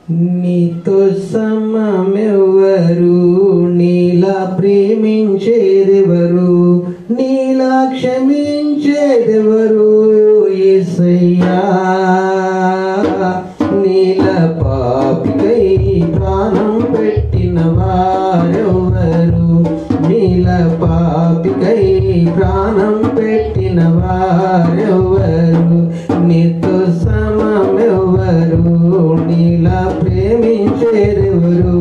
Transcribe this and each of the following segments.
నీతో సమమెవరు, నీలా ప్రేమించేదెవరు, నీలా క్షమించేదెవరు యేసయ్యా. నీలా పాపికై ప్రాణం పెట్టిన వారెవరు, నీలా పాపికై ప్రాణం పెట్టిన వారెవరు, నీతో సమమెవరు, నీలా ప్రేమించేదెవరు.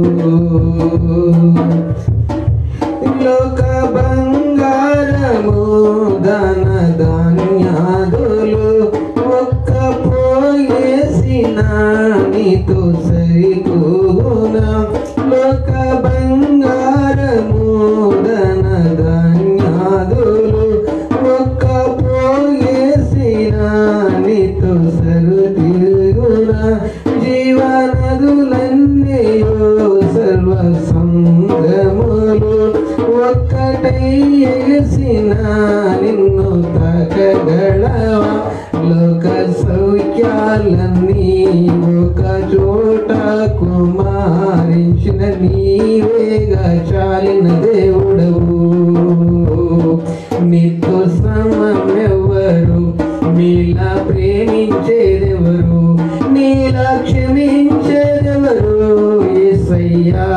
లోక బంగారము ధన ధాన్యాదులు ఒక్క పోయేసిన నీతో సరితూగునా. లోక బంగారము ధన ధాన్యాదులు ఒక్క పోయేసిన నీతో సరితూగునా. జీవనదులన్నీయో సర్వ సంగములు ఒక్కటై ఎగిసిన నిన్ను తాకగలవా. లోక సౌఖ్యాలన్నీ ఒక చోట కుమారించిన నీవేగా చాలిన దేవుడవు. నీతో సమమెవరు, నీలా ప్రేమించేదెవరు, నీలా క్షమించేదెవరు యేసయ్యా.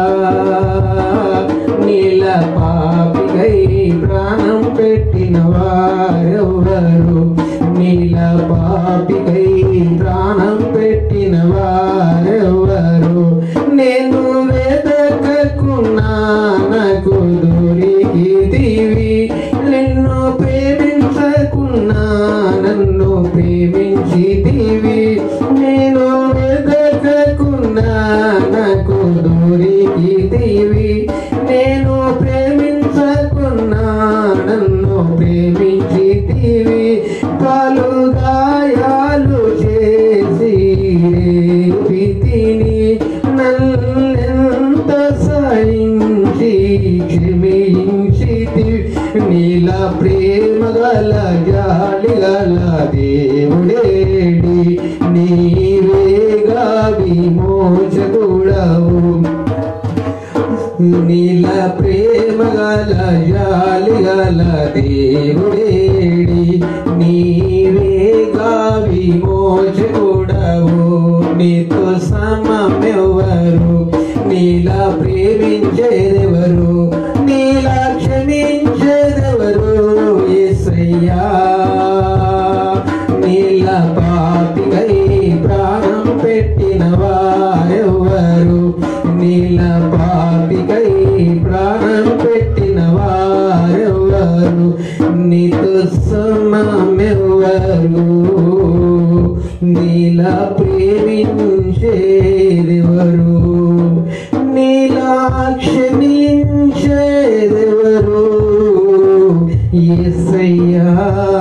నీలా పాపికై ప్రాణం పెట్టిన వారెవరు, నీలా పాపికై ప్రాణం పెట్టిన వారెవరు. నేను వెతకకున్నా నాకు దొరికితివి, నిన్ను ప్రేమించకున్నా నన్ను ప్రేమించితివి. నేను వెతకకున్నా నాకు దొరికితివి, నేను ప్రేమించకున్నా నన్ను ప్రేమించితివి. పలు గాయాలు చేసి రేపితిని, నన్నెంత సహించి క్షమించితివి. నీలా ప్రేమ గల జాలి గల దేవుడేడి, నీవేగా విమోచకుడవు. నీలా ప్రేమ గల జాలి గల దేవుడేడి, నీవేగా విమోచకుడవు. నీతో సమమెవరు, నీలా ప్రేమించేదెవరు, నీలా క్షమించేదెవరు యేసయ్యా. నీలా పాపికై ప్రాణం పెట్టిన వారెవరు, నీలా పాపికై ప్రాణం పెట్టిన వారెవరు. నీతో సమమెవరు, నీలా ప్రేమించేదెవరు, నీలా క్షమించేదెవరు యేసయ్యా.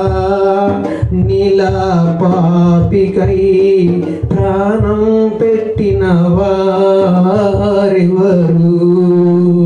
నీలా పాపికై ప్రాణం పెట్టిన వారెవరు.